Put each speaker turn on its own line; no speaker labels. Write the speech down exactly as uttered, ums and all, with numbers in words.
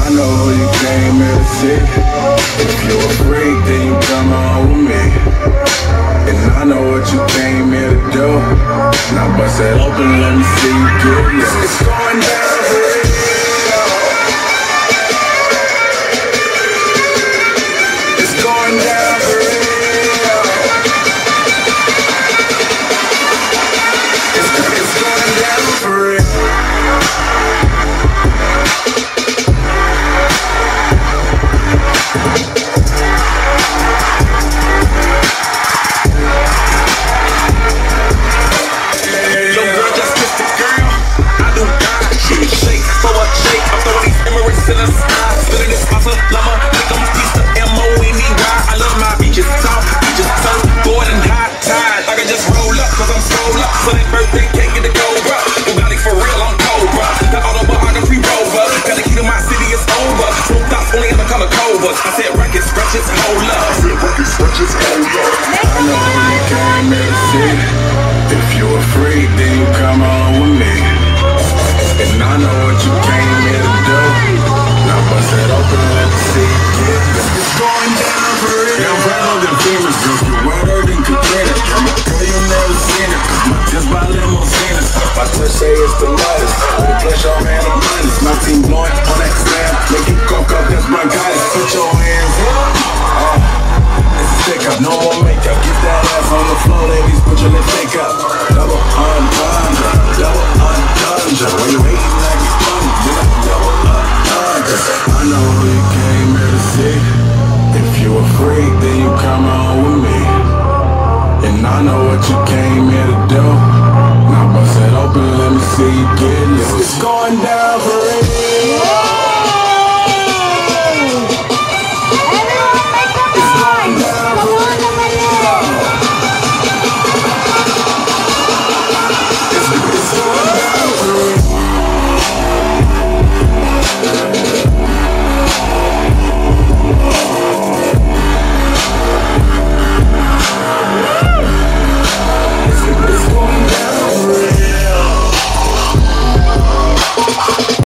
I know who you came here to see. If you're a freak, then you come on with me. And I know what you came here to do. Now bust it open, let me see you get loose. It's going down for real. It's going down for real. It's, it's going down for real.
In the sky, spitting this muscle, llama, make them piece of M O N E Y. I love my beaches, soft beaches, surf, board and hot tide. I can just roll up, cause I'm sold up. So that birthday can't get the gold, bro. Bugatti for real, I'm cold, bro. The autobiography rover, gotta keep in my city, it's over. Smoked out only in the color covers. I said records, scratches, hold up. I said records, scratches, hold up.
I know who you came here to see. If you a freak, then you come on with me. And I know what you came here to do. Now bust it open and let me see you get this. It's going down for real. Yeah, I'm rather than famous, girls get wetter than Katrina. Girl, you never seen it, cause my just by limousines. My touch say it's the lightest. With a plus your hand on minus. My team blowing on that slam. Make you cock up, that's bronchitis. Put your hands up. Uh, it's a stick up, no more makeup. Get that ass on the floor, ladies, put your lip shake up. Double entendre, double entendre. When you hating like it's funny, then I double entendre. I know who you came here to see. If you a freak, then you come on with me. And I know what you came here to do. Now bust it open, let me see you get loose. It's going down for real.